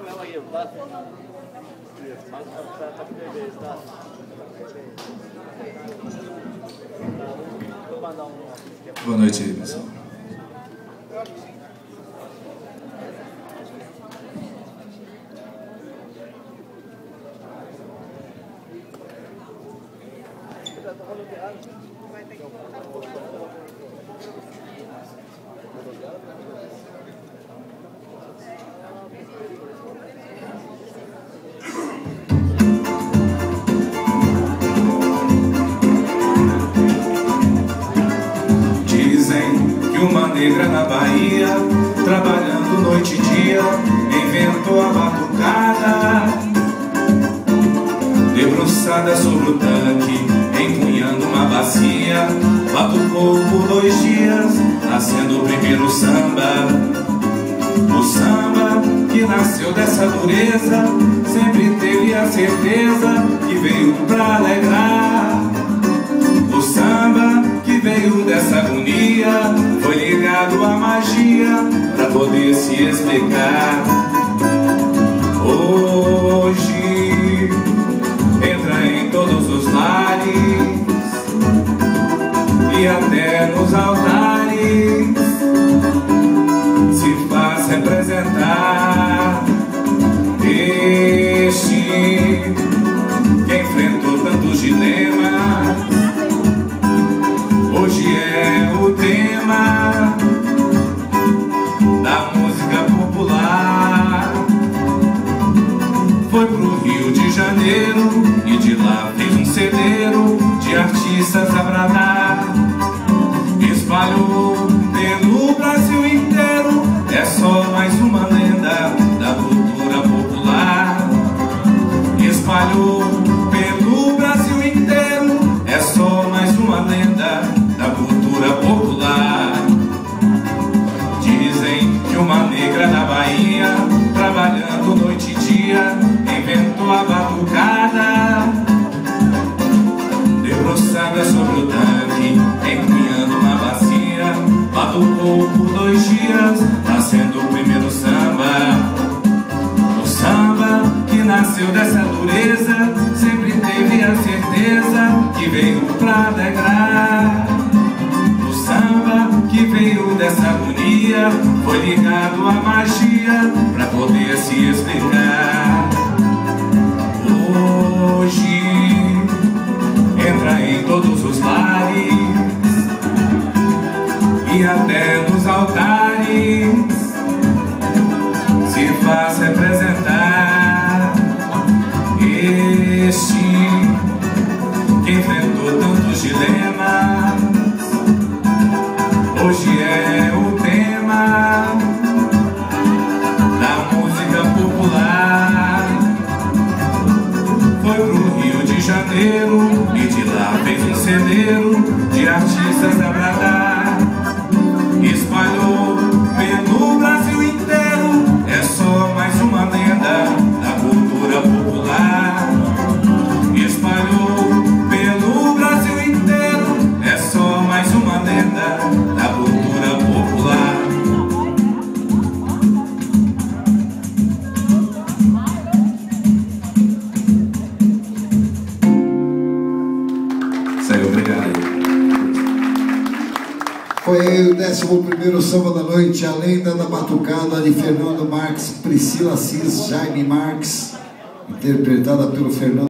Boa noite aí, pessoal. Uma negra na Bahia, trabalhando noite e dia, inventou a batucada. Debruçada sobre o tanque, empunhando uma bacia, batucou por 2 dias, nascendo o primeiro samba. O samba que nasceu dessa dureza, sempre teve a certeza que veio pra alegrar. O samba que veio dessa agonia foi ligado à magia pra poder se explicar. Hoje entra em todos os lares e até nos altares se faz representar este que enfrentou tantos dilemas. Hoje é o tema da música popular. Foi pro Rio de Janeiro e de lá fez um celeiro de artistas a bradar. Espalhou pelo Brasil inteiro, é só mais uma lenda da cultura popular. Espalhou pelo Brasil inteiro, é só mais uma lenda da cultura popular. Dizem que uma negra na Bahia, trabalhando noite e dia, inventou a batucada. Debruçada sobre o tanque, empunhando uma bacia, batucou por 2 dias, nascendo o primeiro samba. O samba que nasceu dessa dureza, sempre teve a certeza que veio pra alegrar. O samba que veio dessa agonia foi ligado à magia pra poder se explicar. Hoje entra em todos os lares e até nos altares se faz representar este que enfrentou tantos dilemas. Hoje é o tema da música popular. Foi pro Rio de Janeiro e de lá fez um celeiro de artistas a bradar. Espalhou pelo Brasil inteiro, é só mais uma lenda da cultura popular. Espalhou pelo Brasil inteiro, é só mais uma lenda da cultura popular. Isso aí, obrigado. Foi aí o 11º samba da noite, a lenda da batucada de Fernando Marques, Priscila Assis, Jaime Marques, interpretada pelo Fernando